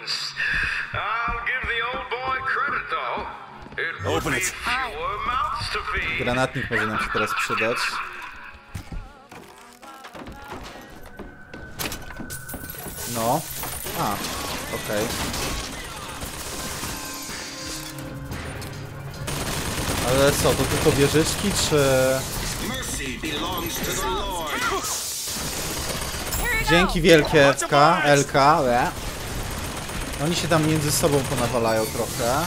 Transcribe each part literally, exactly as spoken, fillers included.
Granatnik może nam się teraz przydać. No. A, okej. Okay. Ale co, to tylko wieżyczki, czy... Dzięki wielkie F K, L K, le. Oni się tam między sobą ponawalają trochę.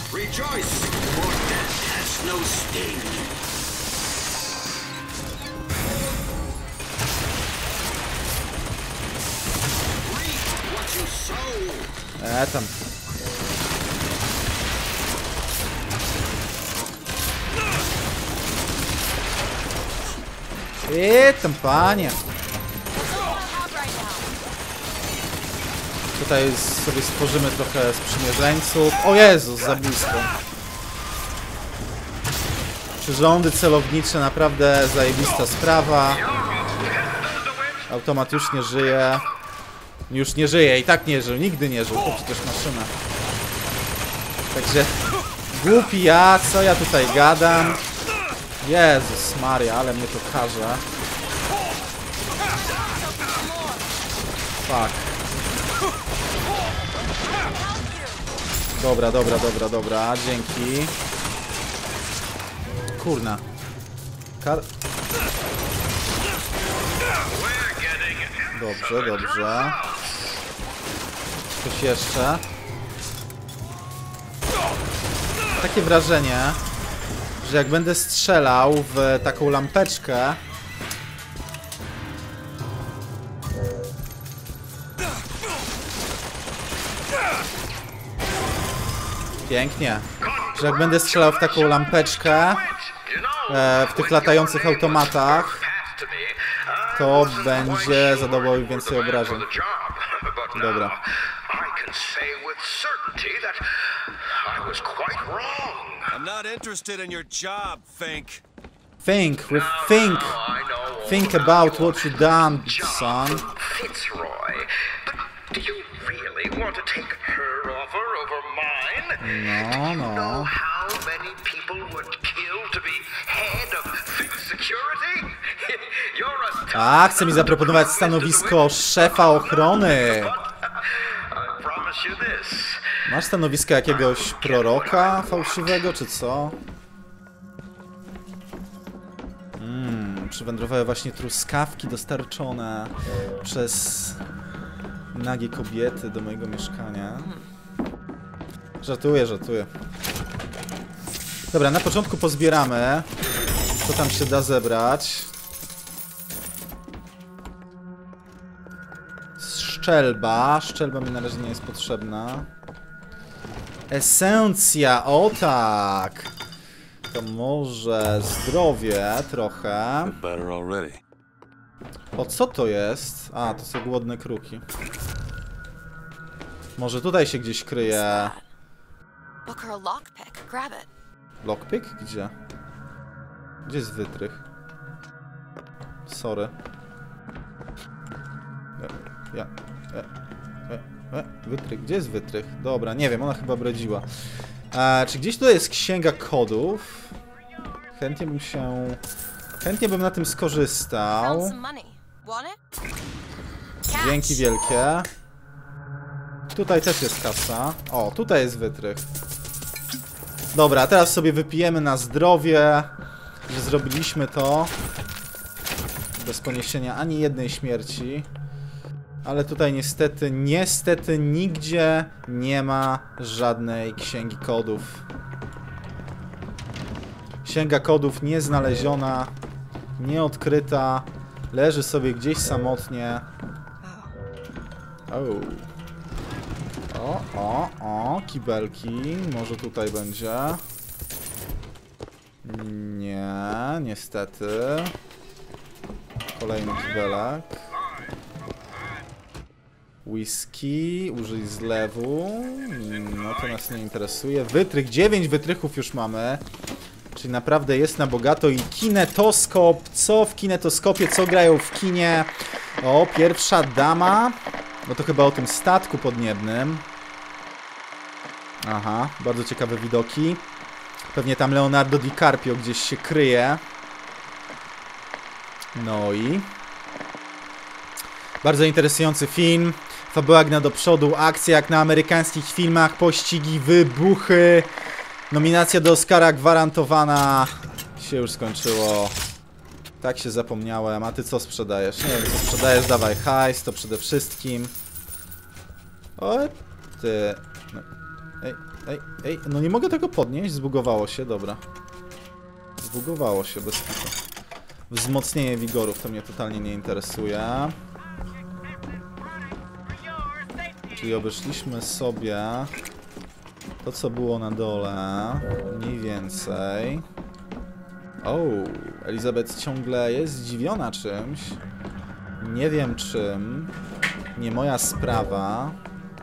E, tam. E, tam, panie. Tutaj sobie stworzymy trochę sprzymierzeńców. O Jezus, za blisko. Przyrządy celownicze, naprawdę zajebista sprawa. Automat już nie żyje. Już nie żyje, i tak nie żył, nigdy nie żył, to przecież maszyna. Także głupi ja, co ja tutaj gadam. Jezus Maria, ale mnie to karze. Fuck. Dobra, dobra, dobra, dobra, dzięki. Kurna. Kar... Dobrze, dobrze. Coś jeszcze. Takie wrażenie, że jak będę strzelał w taką lampeczkę, pięknie, że jak będę strzelał w taką lampeczkę e, w tych latających automatach, to będzie zadawał więcej obrażeń. Dobra. Think, we think. Think about what you done, son. No, no. A, chce mi zaproponować stanowisko szefa ochrony. Masz stanowisko jakiegoś proroka fałszywego, czy co? Mmm, przywędrowały właśnie truskawki dostarczone przez nagie kobiety do mojego mieszkania. Żartuję, żartuję. Dobra, na początku pozbieramy, co tam się da zebrać. Szczelba. Szczelba mi na razie nie jest potrzebna. Esencja, o tak! To może zdrowie trochę. O, co to jest? A, to są głodne kruki. Może tutaj się gdzieś kryje... Lockpick? Gdzie? Gdzie jest wytrych? Sorry. Ja... E, e, e, wytrych. Gdzie jest wytrych? Dobra, nie wiem, ona chyba bredziła. E, czy gdzieś tutaj jest księga kodów? Chętnie bym się... Chętnie bym na tym skorzystał. Dzięki wielkie. Tutaj też jest kasa. O, tutaj jest wytrych. Dobra, teraz sobie wypijemy na zdrowie, że zrobiliśmy to bez poniesienia ani jednej śmierci. Ale tutaj niestety, niestety nigdzie nie ma żadnej księgi kodów. Księga kodów nieznaleziona, nieodkryta, leży sobie gdzieś samotnie. O, o, o, o, kibelki, może tutaj będzie. Nie, niestety. Kolejny kibelek. Whisky, użyj zlewu. No to nas nie interesuje. Wytrych, dziewięć wytrychów już mamy. Czyli naprawdę jest na bogato. I kinetoskop. Co w kinetoskopie? Co grają w kinie? O, pierwsza dama. No to chyba o tym statku podniebnym. Aha, bardzo ciekawe widoki. Pewnie tam Leonardo DiCaprio gdzieś się kryje. No i... Bardzo interesujący film. Fabuła gna do przodu, akcja jak na amerykańskich filmach, pościgi, wybuchy. Nominacja do Oscara gwarantowana. Się już skończyło. Tak się zapomniałem. A ty co sprzedajesz? Nie wiem, co sprzedajesz, dawaj hajs, to przede wszystkim. O, ty... No. Ej, ej, ej, no nie mogę tego podnieść, zbugowało się, dobra. Zbugowało się, bez kitu. Wzmocnienie wigorów to mnie totalnie nie interesuje. Czyli obeszliśmy sobie to, co było na dole, mniej więcej. O, Elizabeth ciągle jest zdziwiona czymś. Nie wiem czym. Nie moja sprawa.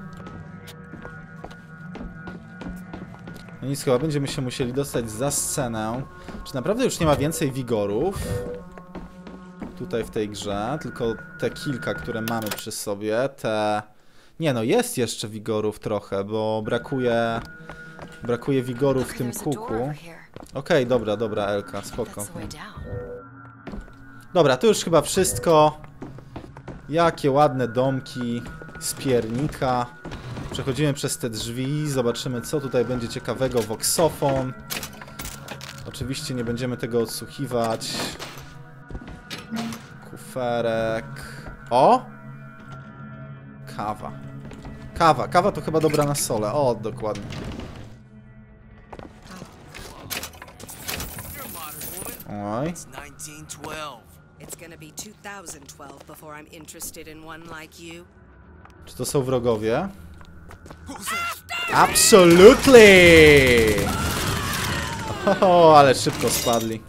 No nic, chyba będziemy się musieli dostać za scenę. Czy naprawdę już nie ma więcej wigorów? Tutaj w tej grze, tylko te kilka, które mamy przy sobie, te... Nie no, jest jeszcze wigorów trochę, bo brakuje... Brakuje wigorów w tym kuku. Okej, okay, dobra, dobra, Elka, spoko. Dobra, to już chyba wszystko. Jakie ładne domki z piernika. Przechodzimy przez te drzwi, zobaczymy, co tutaj będzie ciekawego. Voxofon. Oczywiście nie będziemy tego odsłuchiwać. Kuferek. O! Kawa. Kawa. Kawa to chyba dobra na sole. O, dokładnie. Oj. Czy to są wrogowie? Absolutely! O, ale szybko spadli.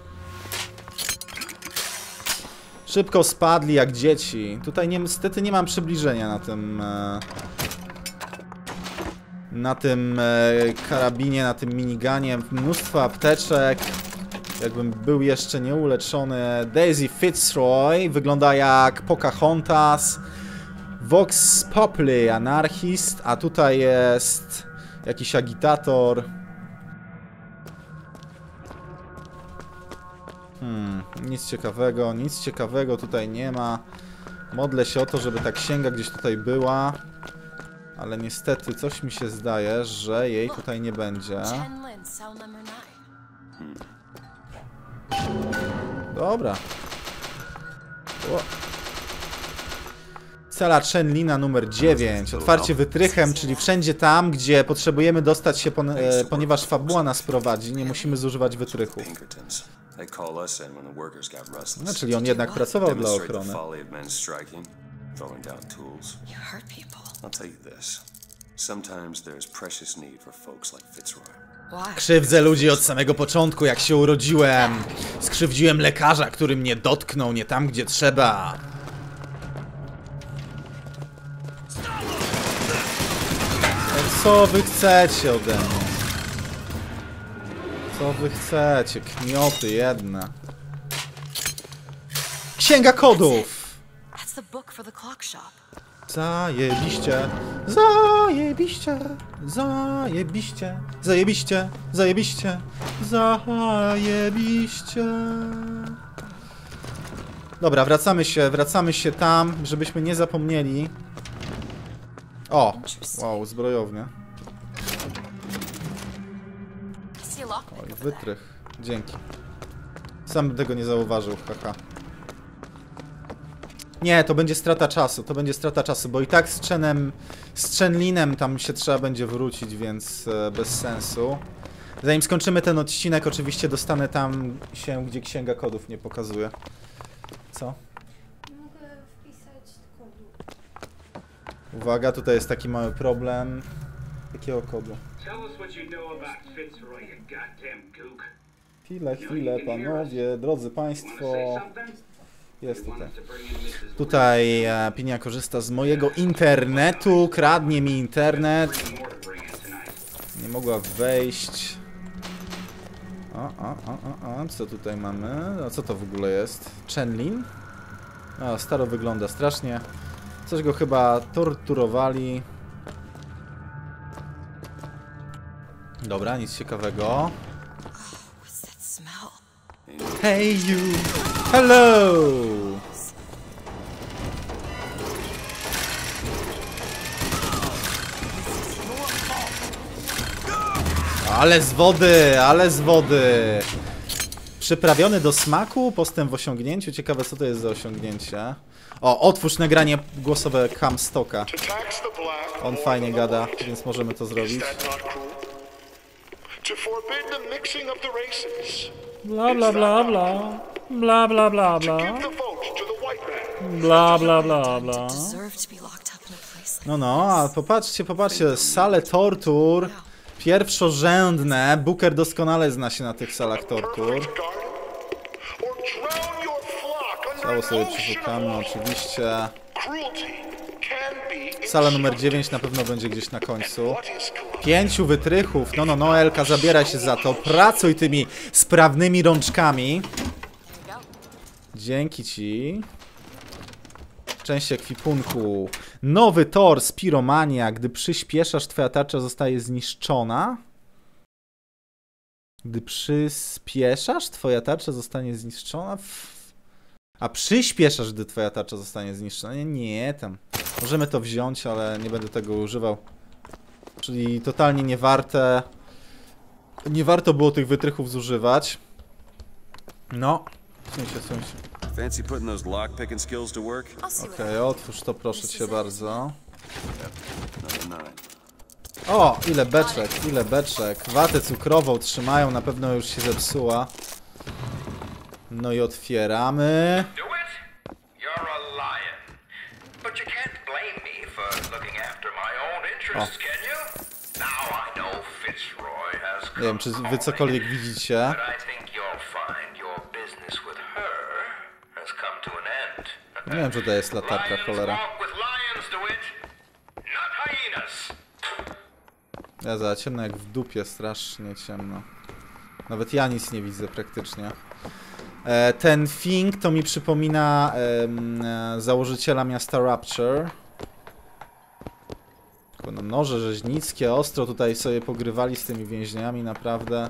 Szybko spadli jak dzieci. Tutaj niestety nie mam przybliżenia na tym... E, na tym e, karabinie, na tym miniganie. Mnóstwo apteczek. Jakbym był jeszcze nieuleczony. Daisy Fitzroy wygląda jak Pocahontas. Vox Populi, anarchist. A tutaj jest jakiś agitator. Hmm, nic ciekawego, nic ciekawego tutaj nie ma. Modlę się o to, żeby ta księga gdzieś tutaj była. Ale niestety coś mi się zdaje, że jej tutaj nie będzie. Dobra. O. Cela Chenlina numer dziewięć. Otwarcie wytrychem, czyli wszędzie tam, gdzie potrzebujemy dostać się, pon e, ponieważ fabuła nas prowadzi, nie musimy zużywać wytrychu. No, czyli on jednak pracował dla ochrony. Krzywdzę ludzi od samego początku, jak się urodziłem. Skrzywdziłem lekarza, który mnie dotknął nie tam, gdzie trzeba. Co wy chcecie ode mnie? Co wy chcecie? Kmioty jedne. Księga kodów! Zajebiście, zajebiście, zajebiście, zajebiście, zajebiście, zajebiście. Dobra, wracamy się, wracamy się tam, żebyśmy nie zapomnieli. O, wow, zbrojownia. Oj, wytrych, dzięki. Sam bym tego nie zauważył, haha. Nie, to będzie strata czasu, to będzie strata czasu, bo i tak z Chenem, z Chenlinem tam się trzeba będzie wrócić, więc e, bez sensu. Zanim skończymy ten odcinek, oczywiście dostanę tam się, gdzie księga kodów nie pokazuje. Co? Mogę wpisać kodu. Uwaga, tutaj jest taki mały problem. Jakiego kodu? Chwilę, chwilę, panowie, drodzy państwo. Jest tutaj. Tutaj e, Pinia korzysta z mojego internetu, kradnie mi internet. Nie mogła wejść. O, o, o, o, o, co tutaj mamy? A co to w ogóle jest? Chenlin? O, staro wygląda strasznie. Coś go chyba torturowali. Dobra, nic ciekawego. Hey you! Hello! Ale z wody, ale z wody! Przyprawiony do smaku, postęp w osiągnięciu. Ciekawe, co to jest za osiągnięcie. O, otwórz nagranie głosowe Comstocka. On fajnie gada, więc możemy to zrobić. Bla bla bla bla. Bla bla bla bla. Bla bla bla bla. No, no, a popatrzcie, popatrzcie, sale tortur. Pierwszorzędne. Booker doskonale zna się na tych salach tortur. Cało sobie przeszukamy, oczywiście. Sala numer dziewięć na pewno będzie gdzieś na końcu. Pięciu wytrychów. No, no, no, Elka, zabieraj się za to. Pracuj tymi sprawnymi rączkami. Dzięki ci. Część ekwipunku. Nowy tor, Spiromania. Gdy przyspieszasz, twoja tarcza zostaje zniszczona. Gdy przyspieszasz, twoja tarcza zostanie zniszczona. A przyspieszasz, gdy twoja tarcza zostanie zniszczona. Nie, nie, tam. Możemy to wziąć, ale nie będę tego używał. Czyli totalnie nie warte. Nie warto było tych wytrychów zużywać. No. Suń się, suń się. Okej, okay, otwórz to, proszę cię bardzo. O, ile beczek, ile beczek. Watę cukrową trzymają, na pewno już się zepsuła. No i otwieramy. O. Nie wiem, czy wy cokolwiek widzicie. Nie wiem, czy to jest latarka, cholera. Ja za ciemno jak w dupie, strasznie ciemno. Nawet ja nic nie widzę praktycznie. E, ten Fink to mi przypomina e, założyciela miasta Rapture. Tylko no, noże rzeźnickie, ostro tutaj sobie pogrywali z tymi więźniami, naprawdę.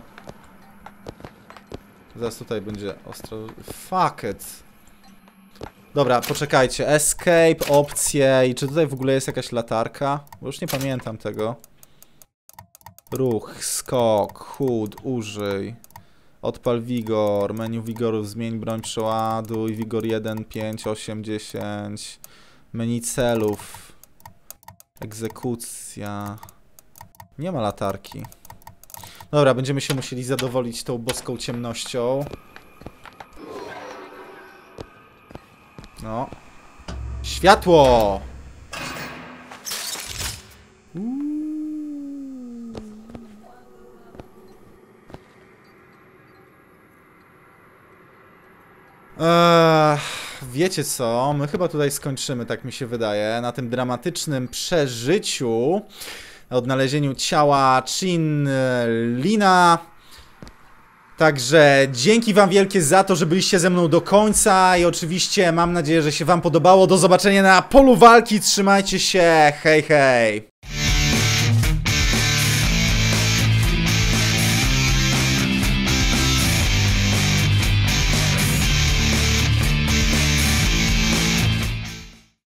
Zaraz tutaj będzie ostro... Fuck it. Dobra, poczekajcie. Escape, opcje i czy tutaj w ogóle jest jakaś latarka? Bo już nie pamiętam tego. Ruch, skok, chód, użyj. Odpal wigor, menu wigorów, zmień broń, przeładuj, wigor jeden, pięć, osiem, dziesięć. Menu celów. Egzekucja. Nie ma latarki. Dobra, będziemy się musieli zadowolić tą boską ciemnością. No. Światło! Uuu. Eee, wiecie co? My chyba tutaj skończymy, tak mi się wydaje, na tym dramatycznym przeżyciu, odnalezieniu ciała Chin Lina. Także dzięki wam wielkie za to, że byliście ze mną do końca i oczywiście mam nadzieję, że się wam podobało. Do zobaczenia na polu walki, trzymajcie się, hej hej!